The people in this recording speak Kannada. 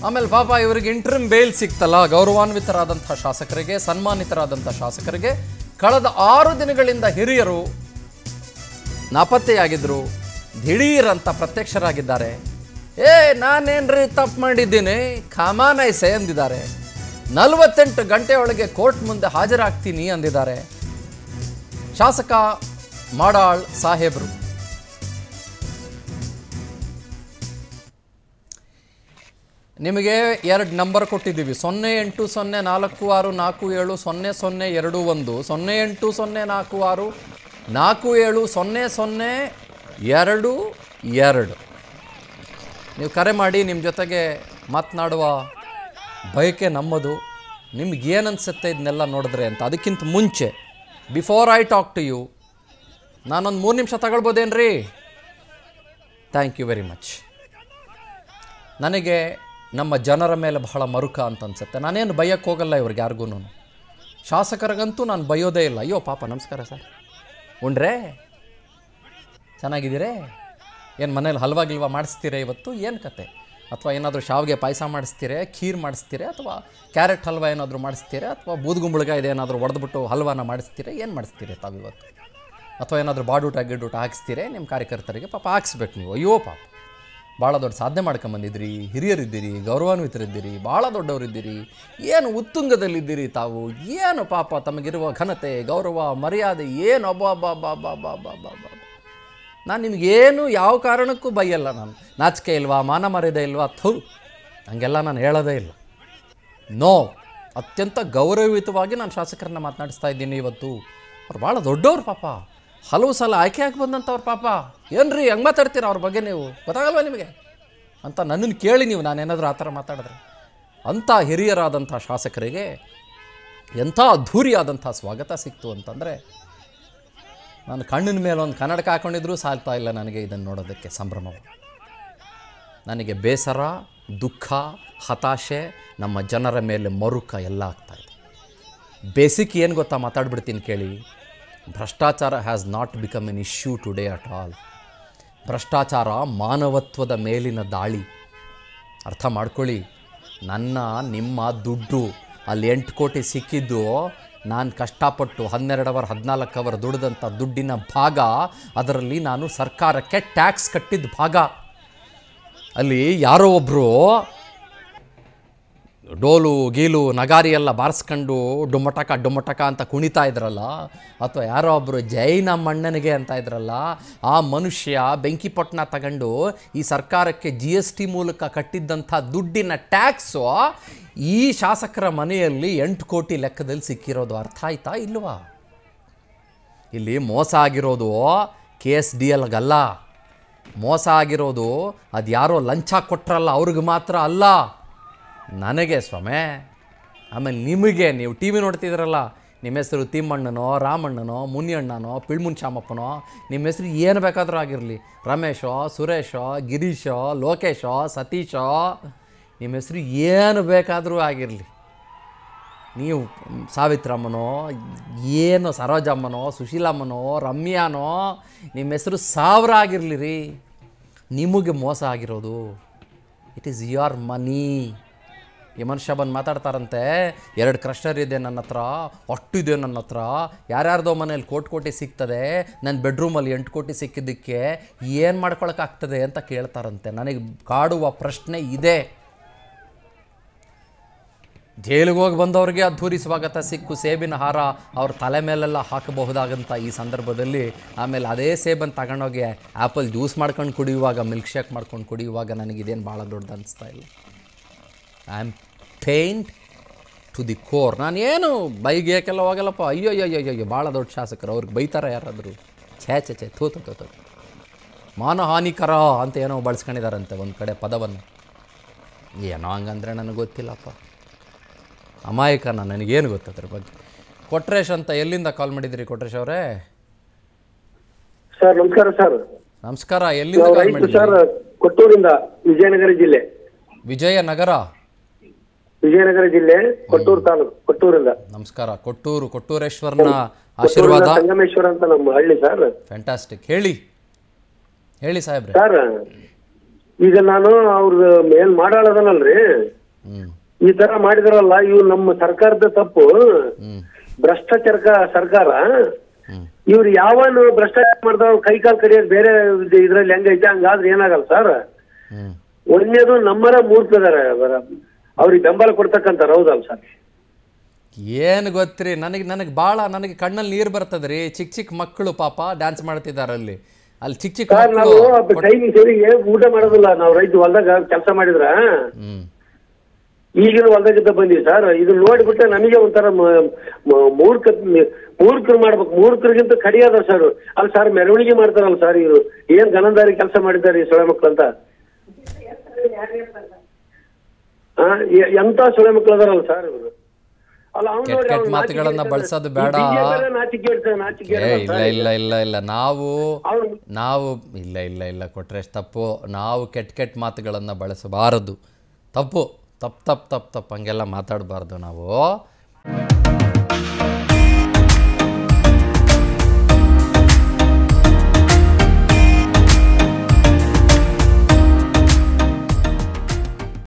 ಆಮೇಲೆ ಪಾಪ ಇವರಿಗೆ ಇಂಟ್ರಿಮ್ ಬೇಲ್ ಸಿಕ್ತಲ್ಲ, ಗೌರವಾನ್ವಿತರಾದಂಥ ಶಾಸಕರಿಗೆ, ಸನ್ಮಾನಿತರಾದಂಥ ಶಾಸಕರಿಗೆ ಕಳೆದ 6 ದಿನಗಳಿಂದ ಹಿರಿಯರು ನಾಪತ್ತೆಯಾಗಿದ್ದರು, ದಿಢೀರಂತ ಪ್ರತ್ಯಕ್ಷರಾಗಿದ್ದಾರೆ. ನಾನೇನ್ರಿ ತಪ್ಪು ಮಾಡಿದ್ದೀನಿ, ಖಮಾನೈಸೆ ಅಂದಿದ್ದಾರೆ. 48 ಗಂಟೆಯೊಳಗೆ ಕೋರ್ಟ್ ಮುಂದೆ ಹಾಜರಾಗ್ತೀನಿ ಅಂದಿದ್ದಾರೆ ಶಾಸಕ ಮಾಡಾಳ್ ಸಾಹೇಬರು. ನಿಮಗೆ 2 ನಂಬರ್ ಕೊಟ್ಟಿದ್ದೀವಿ, 080464470021, 080464470022. ನೀವು ಕರೆ ಮಾಡಿ, ನಿಮ್ಮ ಜೊತೆಗೆ ಮಾತನಾಡುವ ಬಯಕೆ ನಮ್ಮದು. ನಿಮ್ಗೇನು ಅನಿಸುತ್ತೆ ಇದನ್ನೆಲ್ಲ ನೋಡಿದ್ರೆ ಅಂತ. ಅದಕ್ಕಿಂತ ಮುಂಚೆ before I talk to you, ನಾನೊಂದು 3 ನಿಮಿಷ ತಗೊಳ್ಬೋದೇನ್ರಿ? Thank you very much. ನನಗೆ ನಮ್ಮ ಜನರ ಮೇಲೆ ಬಹಳ ಮರುಕ ಅಂತ ಅನಿಸುತ್ತೆ. ನಾನೇನು ಬೈಯಕ್ಕೆ ಹೋಗಲ್ಲ ಇವ್ರಿಗೆ ಯಾರಿಗೂ, ಶಾಸಕರಿಗಂತೂ ನಾನು ಬೈಯೋದೇ ಇಲ್ಲ. ಅಯ್ಯೋ ಪಾಪ ನಮಸ್ಕಾರ ಸರ್, ಉಂಡ್ರೆ ಚೆನ್ನಾಗಿದ್ದೀರೇ, ಏನು ಮನೇಲಿ ಹಲ್ವಾ ಗಿಲ್ವಾ ಮಾಡಿಸ್ತೀರಾ ಇವತ್ತು, ಏನು ಕತೆ? ಅಥವಾ ಏನಾದರೂ ಶಾವಿಗೆ ಪಾಯಸ ಮಾಡಿಸ್ತೀರಾ, ಖೀರ್ ಮಾಡಿಸ್ತೀರಾ, ಅಥವಾ ಕ್ಯಾರೆಟ್ ಹಲ್ವಾ ಏನಾದರೂ ಮಾಡಿಸ್ತೀರಾ, ಅಥವಾ ಬೂದುಗುಂಬಳಕಾಯಿ ಇದೇನಾದರೂ ಒಡೆದ್ಬಿಟ್ಟು ಹಲ್ವಾನ ಮಾಡಿಸ್ತೀರಾ, ಏನು ಮಾಡಿಸ್ತೀರಾ ತಾವಿವತ್ತು? ಅಥವಾ ಏನಾದರೂ ಬಾಡೂಟ ಗಿಡೂಟ ಹಾಕಿಸ್ತೀರಾ ನಿಮ್ಮ ಕಾರ್ಯಕರ್ತರಿಗೆ? ಪಾಪ ಹಾಕ್ಸ್ಬೇಕು ನೀವು. ಅಯ್ಯೋ ಪಾಪ, ಭಾಳ ದೊಡ್ಡ ಸಾಧನೆ ಮಾಡ್ಕೊಂಬಂದಿದ್ದೀರಿ, ಹಿರಿಯರಿದ್ದೀರಿ, ಗೌರವಾನ್ವಿತರಿದ್ದೀರಿ, ಭಾಳ ದೊಡ್ಡವರಿದ್ದೀರಿ, ಏನು ಉತ್ತುಂಗದಲ್ಲಿದ್ದೀರಿ ತಾವು. ಏನು ಪಾಪ ತಮಗಿರುವ ಘನತೆ, ಗೌರವ, ಮರ್ಯಾದೆ ಏನು! ಅಬ್ಬಾ. ನಾನು ನಿಮಗೇನು ಯಾವ ಕಾರಣಕ್ಕೂ ಬೈಯಲ್ಲ. ನಾನು ನಾಚಿಕೆ ಇಲ್ವಾ, ಮಾನ ಮರ್ಯಾದೆ ಇಲ್ವಾ? ಹಂಗೆಲ್ಲ ನಾನು ಹೇಳೋದೇ ಇಲ್ಲ. ನೋ, ಅತ್ಯಂತ ಗೌರವಯುತವಾಗಿ ನಾನು ಶಾಸಕರನ್ನ ಮಾತನಾಡಿಸ್ತಾ ಇದ್ದೀನಿ ಇವತ್ತು. ಅವ್ರು ಭಾಳ ದೊಡ್ಡವ್ರು ಪಾಪ, ಹಲವು ಸಲ ಆಯ್ಕೆ ಆಗಿ ಬಂದಂಥವ್ರು ಪಾಪ. ಏನ್ರಿ ಹಂಗೆ ಮಾತಾಡ್ತೀರ ಅವ್ರ ಬಗ್ಗೆ? ನೀವು ಗೊತ್ತಾಗಲ್ವ ನಿಮಗೆ ಅಂತ ನನ್ನನ್ನು ಕೇಳಿ ನೀವು ನಾನೇನಾದರೂ ಆ ಥರ ಮಾತಾಡಿದ್ರೆ. ಅಂಥ ಹಿರಿಯರಾದಂಥ ಶಾಸಕರಿಗೆ ಎಂಥ ಅದ್ಧೂರಿಯಾದಂಥ ಸ್ವಾಗತ ಸಿಕ್ತು ಅಂತಂದರೆ, ನಾನು ಕಣ್ಣಿನ ಮೇಲೆ ಒಂದು ಕನ್ನಡಕ ಹಾಕ್ಕೊಂಡಿದ್ರೂ ಸಾಲ್ತಾ ಇಲ್ಲ ನನಗೆ ಇದನ್ನು ನೋಡೋದಕ್ಕೆ ಸಂಭ್ರಮ. ನನಗೆ ಬೇಸರ, ದುಃಖ, ಹತಾಶೆ, ನಮ್ಮ ಜನರ ಮೇಲೆ ಮರುಕ ಎಲ್ಲ ಆಗ್ತಾಯಿದೆ. ಬೇಸಿಕ್ ಏನು ಗೊತ್ತಾ, ಮಾತಾಡ್ಬಿಡ್ತೀನಿ ಕೇಳಿ. ಭ್ರಷ್ಟಾಚಾರ has not become an issue today at all. ಭ್ರಷ್ಟಾಚಾರ ಮಾನವತ್ವದ ಮೇಲಿನ ದಾಳಿ. ಅರ್ಥ ಮಾಡ್ಕೊಳ್ಳಿ. ನಿಮ್ಮ ದುಡ್ಡು ಅಲ್ಲಿ 8 ಕೋಟಿ ಸಿಕ್ಕಿದ್ದು, ನಾನು ಕಷ್ಟಪಟ್ಟು 12 ಅವರ್ 14 ಅವರ್ ದುಡಿದಂಥ ದುಡ್ಡಿನ ಭಾಗ, ಅದರಲ್ಲಿ ನಾನು ಸರ್ಕಾರಕ್ಕೆ ಟ್ಯಾಕ್ಸ್ ಕಟ್ಟಿದ್ದ ಭಾಗ. ಅಲ್ಲಿ ಯಾರೋ ಒಬ್ಬರು ಡೋಲು ಗೀಲು ನಗಾರಿ ಎಲ್ಲ ಬಾರಿಸ್ಕೊಂಡು ಡುಮ್ಮಟಕ ಅಂತ ಕುಣಿತಾ ಇದ್ರಲ್ಲ, ಅಥವಾ ಯಾರೋ ಒಬ್ಬರು ಜೈ ನಮ್ಮ ಅಣ್ಣನಿಗೆ ಅಂತ ಇದ್ರಲ್ಲ, ಆ ಮನುಷ್ಯ ಬೆಂಕಿಪಟ್ಟಣ ತಗೊಂಡು ಈ ಸರ್ಕಾರಕ್ಕೆ GST ಮೂಲಕ ಕಟ್ಟಿದ್ದಂಥ ದುಡ್ಡಿನ ಟ್ಯಾಕ್ಸು ಈ ಶಾಸಕರ ಮನೆಯಲ್ಲಿ 8 ಕೋಟಿ ಲೆಕ್ಕದಲ್ಲಿ ಸಿಕ್ಕಿರೋದು. ಅರ್ಥ ಆಯ್ತಾ ಇಲ್ವಾ? ಇಲ್ಲಿ ಮೋಸ ಆಗಿರೋದು KSDLಗಲ್ಲ, ಮೋಸ ಆಗಿರೋದು ಅದು ಯಾರೋ ಲಂಚ ಕೊಟ್ರಲ್ಲ ಅವ್ರಿಗೆ ಮಾತ್ರ ಅಲ್ಲ, ನನಗೆ ಸ್ವಾಮಿ. ಆಮೇಲೆ ನಿಮಗೆ, ನೀವು TV ನೋಡ್ತಿದ್ರಲ್ಲ, ನಿಮ್ಮ ಹೆಸರು ತಿಮ್ಮಣ್ಣನೋ, ರಾಮಣ್ಣನೋ, ಮುನಿಯಣ್ಣನೋ, ಪಿಳ್ಮುನ್ ಶಾಮಪ್ಪನೋ, ನಿಮ್ಮ ಹೆಸರು ಏನು ಬೇಕಾದರೂ ಆಗಿರಲಿ, ರಮೇಶೋ, ಸುರೇಶೋ, ಗಿರೀಶೋ, ಲೋಕೇಶೋ, ಸತೀಶೋ, ನಿಮ್ಮ ಹೆಸರು ಏನು ಬೇಕಾದರೂ ಆಗಿರಲಿ, ನೀವು ಸಾವಿತ್ರಮ್ಮನೋ, ಏನು ಸರೋಜಮ್ಮನೋ, ಸುಶೀಲಮ್ಮನೋ, ರಮ್ಯಾನೋ, ನಿಮ್ಮ ಹೆಸರು 1000 ಆಗಿರಲಿ ರೀ, ನಿಮಗೆ ಮೋಸ ಆಗಿರೋದು ಇಟ್ ಈಸ್ ಯುವರ್ ಮನಿ. ಈ ಮನುಷ್ಯ ಬಂದು ಮಾತಾಡ್ತಾರಂತೆ, 2 ಕ್ರಷರ್ ಇದೆ ನನ್ನ ಹತ್ರ, ಅಷ್ಟಿದೆ ನನ್ನ ಹತ್ರ, ಯಾರ್ಯಾರ್ದೋ ಮನೇಲಿ ಕೋಟಿ ಸಿಗ್ತದೆ, ನನ್ನ ಬೆಡ್ರೂಮಲ್ಲಿ 8 ಕೋಟಿ ಸಿಕ್ಕಿದ್ದಕ್ಕೆ ಏನು ಮಾಡ್ಕೊಳಕ್ಕಾಗ್ತದೆ ಅಂತ ಕೇಳ್ತಾರಂತೆ. ನನಗೆ ಕಾಡುವ ಪ್ರಶ್ನೆ ಇದೆ. ಜೈಲಿಗೆ ಹೋಗಿ ಬಂದವ್ರಿಗೆ ಅದ್ಧೂರಿ ಸ್ವಾಗತ ಸಿಕ್ಕು, ಸೇಬಿನ ಹಾರ ಅವ್ರ ತಲೆ ಮೇಲೆಲ್ಲ ಹಾಕಬಹುದಾಗಂತ ಈ ಸಂದರ್ಭದಲ್ಲಿ, ಆಮೇಲೆ ಅದೇ ಸೇಬನ್ನು ತಗೊಂಡೋಗಿ ಆ್ಯಪಲ್ ಜ್ಯೂಸ್ ಮಾಡ್ಕೊಂಡು ಕುಡಿಯುವಾಗ, ಮಿಲ್ಕ್ ಶೇಕ್ ಮಾಡ್ಕೊಂಡು ಕುಡಿಯುವಾಗ ನನಗಿದೇನು ಭಾಳ ದೊಡ್ಡದು ಅನಿಸ್ತಾ ಇಲ್ಲ. I am pained to the core. ನಾನೇನು ಬೈಗೇಕೆಲ್ಲ ಹೋಗಲ್ಲಪ್ಪ. ಅಯ್ಯೋ ಭಾಳ ದೊಡ್ಡ ಶಾಸಕರು, ಅವ್ರಿಗೆ ಬೈತಾರೆ ಯಾರಾದರೂ? ಛೇ ಥೂ. ಮಾನಹಾನಿಕರ ಅಂತ ಏನೋ ಬಳಸ್ಕೊಂಡಿದ್ದಾರಂತೆ ಒಂದು ಕಡೆ ಪದವನ್ನು. ಏನೋ ಹಂಗಂದರೆ ನನಗೆ ಗೊತ್ತಿಲ್ಲಪ್ಪ, ಅಮಾಯಕನ, ನನಗೇನು ಗೊತ್ತದ್ರ ಬಗ್ಗೆ. ಕೊಟ್ರೇಶ್ ಅಂತ ಎಲ್ಲಿಂದ ಕಾಲ್ ಮಾಡಿದ್ರಿ ಕೊಟ್ರೇಶ್ ಅವರೇ? ಸರ್ ನಮಸ್ಕಾರ. ಸರ್ ನಮಸ್ಕಾರ. ಎಲ್ಲಿಂದ ಕಾಲ್ ಮಾಡಿದ್ರಿ? ಸರ್ ಕೊಟ್ಟೂರಿಂದ, ವಿಜಯನಗರ ಜಿಲ್ಲೆ. ವಿಜಯನಗರ ಜಿಲ್ಲೆ, ಕೊಟ್ಟೂರು ತಾಲೂಕು, ಕೊಟ್ಟೂರಿಂದ. ನಮಸ್ಕಾರ. ಕೊಟ್ಟೂರೇಶ್ವರನ ಆಶೀರ್ವಾದ. ಸಂಗಮೇಶ್ವರ ಅಂತ ನಮ್ಮ ಹಳ್ಳಿ ಸರ್. ಫ್ಯಾಂಟಾಸ್ಟಿಕ್. ಹೇಳಿ ಸಾಹೇಬ್ರೆ. ಸರ್ ಈಗ ನಾನು ಅವ್ರದ್ದು ಏನ್ ಮಾಡಾಳದನಲ್ರಿ, ಹ್ಞೂ ಈ ತರ ಮಾಡಿದಾರಲ್ಲ, ಇವ್ರು ನಮ್ಮ ಸರ್ಕಾರದ ತಪ್ಪು, ಹ್ಞೂ ಭ್ರಷ್ಟಾಚಾರ ಸರ್ಕಾರ. ಹ್ಞೂ ಇವ್ರು ಯಾವನು ಭ್ರಷ್ಟಾಚಾರ ಮಾಡ್ತಾವ ಕೈ ಕಾಲು ಕಡಿಯೋದು ಬೇರೆ ಇದ್ರಲ್ಲಿ ಹೆಂಗೈತೆ, ಹಂಗಾದ್ರೆ ಏನಾಗಲ್ಲ ಸರ್. ಹ್ಞೂ ಒಂದೇದು ನಮ್ಮರ ಮೂರ್ತಿದಾರೆ, ಅವ್ರಿಗೆ ಬೆಂಬಲ ಕೊಡ್ತಕ್ಕಂಥವ್ರು, ಹೌದಲ್ಲ ಸರ್? ಏನು ಗೊತ್ತ್ರಿ, ನನಗೆ ಭಾಳ ನನಗೆ ಕಣ್ಣಲ್ಲಿ ನೀರು ಬರ್ತದೆ ರೀ. ಚಿಕ್ಕ ಚಿಕ್ಕ ಮಕ್ಕಳು ಪಾಪ ಡ್ಯಾನ್ಸ್ ಮಾಡ್ತಿದ್ದಾರೆ ಅಲ್ಲಿ ಚಿಕ್ಕ ಚಿಕ್ಕ ಸರ್ ನಾವು ಟೈಮಿಂಗ್ ಸರಿಗೆ ಊಟ ಮಾಡೋದಿಲ್ಲ, ನಾವು ರೈತ ಹೊಲ್ದಾಗ ಕೆಲಸ ಮಾಡಿದ್ರ ಹ್ಞೂ ಈಗಿನ ಹೊಲ್ದಾಗಿದ್ದ ಬಂದಿವಿ ಸರ್. ಇದನ್ನ ನೋಡ್ಬಿಟ್ರೆ ನಮಗೆ ಒಂಥರ ಮೂರ್ಖರು ಮಾಡ್ಬೇಕು, ಮೂರ್ಖರಿಗಿಂತ ಕಡಿಯಾದ ಸರ್. ಅಲ್ಲಿ ಸರ್ ಮೆರವಣಿಗೆ ಮಾಡ್ತಾರಲ್ಲ ಸರ್, ಇವರು ಏನ್ ಗನಂದಾರಿ ಕೆಲಸ ಮಾಡಿದ್ದಾರೆ ಈ ಸೊಳೆ ಮಕ್ಳು ಅಂತ. ಎಂತ ಸೊಳೆ ಮಕ್ಳು ಅದಾರಲ್ಲ ಸರ್ ಇವರು. ಅಲ್ಲ ಕೆಟ್ಟ ಮಾತುಗಳನ್ನ ಬಳಸೋದು ಬೇಡ. ಇಲ್ಲ ನಾವು ಇಲ್ಲ ಕೊಟ್ರೆ ತಪ್ಪು. ನಾವು ಕೆಟ್ಟ ಮಾತುಗಳನ್ನು ಬಳಸಬಾರದು. ತಪ್ಪು ಹಂಗೆಲ್ಲ ಮಾತಾಡಬಾರ್ದು ನಾವು.